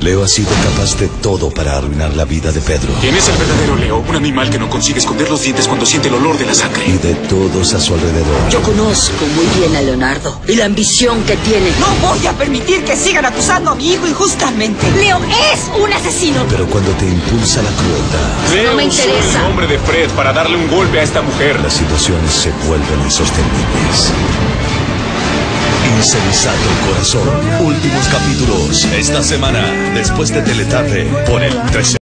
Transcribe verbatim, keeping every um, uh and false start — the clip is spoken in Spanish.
Leo ha sido capaz de todo para arruinar la vida de Pedro. ¿Quién es el verdadero Leo? Un animal que no consigue esconder los dientes cuando siente el olor de la sangre. Y de todos a su alrededor. Yo conozco muy bien a Leonardo y la ambición que tiene. No voy a permitir que sigan acusando a mi hijo injustamente. Leo es un asesino. Pero cuando te impulsa la crueldad, Leo No me interesa. usó el nombre de Fred para darle un golpe a esta mujer. las situaciones se vuelven insostenibles. Insensato Corazón. Últimos capítulos esta semana, después de Teletarde, por el trece.